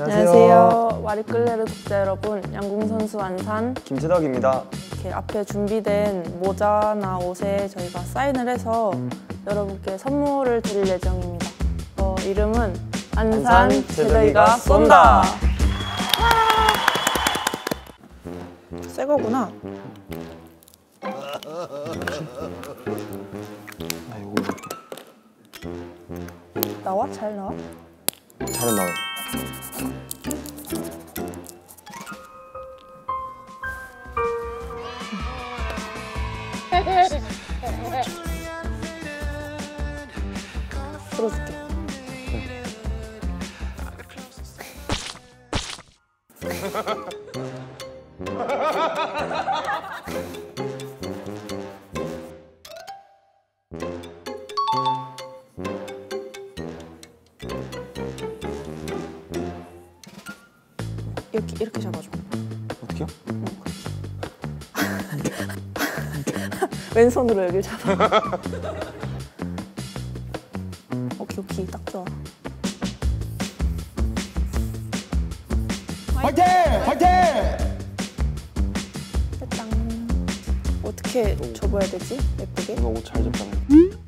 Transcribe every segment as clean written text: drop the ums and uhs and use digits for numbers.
안녕하세요. 마리끌레르 독자 여러분, 양궁 선수 안산 김재덕입니다. 이렇게 앞에 준비된 모자나 옷에 저희가 사인을 해서 여러분께 선물을 드릴 예정입니다. 이름은 안산 재덕이가 쏜다. 새 거구나. 나와? 잘 나와? 잘 나와요. 들어줄게. 이렇게 잡아줘. 어떻게요? 왼손으로 여기를 잡아. 오케이, 딱 좋아. 화이팅! 화이팅! 됐당. 어떻게 접어야 되지? 예쁘게? 이거 옷 잘 접잖아요.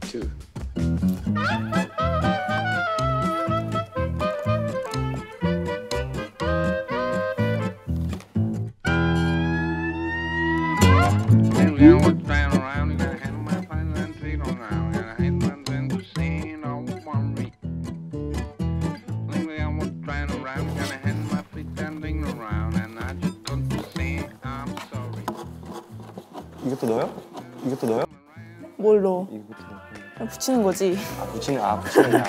이것도 넣어요? 이것도 넣어요? 뭘 넣어? 이것도 넣어요. 그냥 붙이는 거지. 붙이는구나.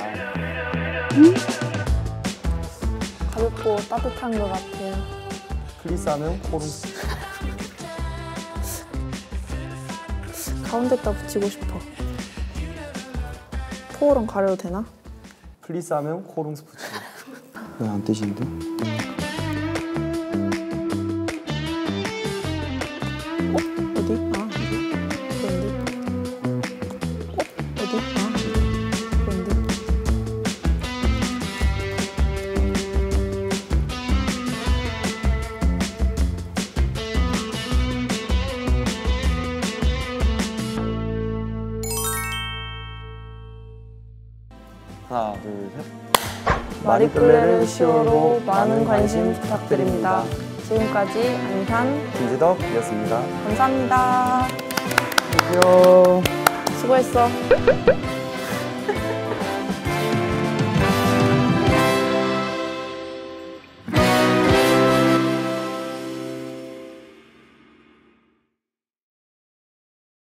가볍고 따뜻한 것 같아요. 플리스하면 코로. 가운데다 붙이고 싶어. 포랑 가려도 되나? 플리스하면 코롱스 붙이고. 왜 안 뜨시는데? 어디? 그런데. 어디? 그런데. 하나, 둘, 셋. 마리끌레르 시오로 많은 관심 부탁드립니다. 지금까지 안산 김재덕이었습니다. 감사합니다. 안녕. 수고했어.